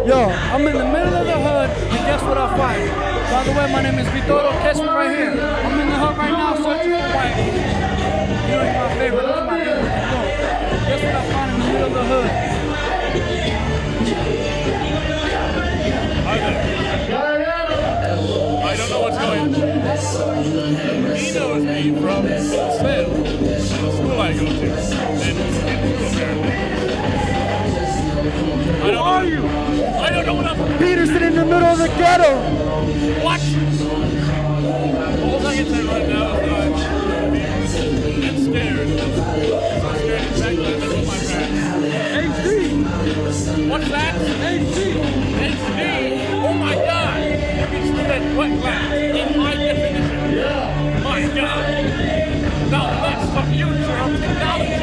Yo, I'm in the middle of the hood, and guess what I find? By the way, my name is Vitoro. Catch me right here. I'm in the hood right now, searching for white. You know, my favorite. That's my favorite. Guess what I find in the middle of the hood? Hi there. I don't know what's going on. He knows me from SAIL, which is the school I go to. Who are you? I don't know what I'm... Peterson in the middle of the ghetto. What? All I can say right now is that I'm scared. I'm scared exactly as I my parents. HD. What's that? HD. HD? Oh my God! You can see that wet glass in high definition. My God! Now that's the future of technology.